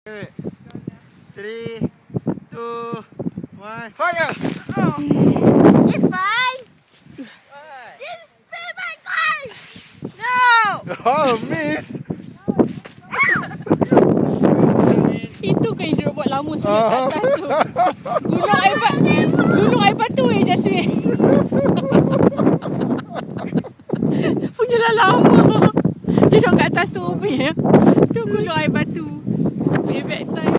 3, 2, 1, fire! It's fine. This is my car. No. Oh, miss! Itu kan dia buat lama sikit kat atas tu. Gulung air batu Jasmine. Punya lah lama. Dia duduk kat atas tu punya. Dia gulung air batu. Payback time.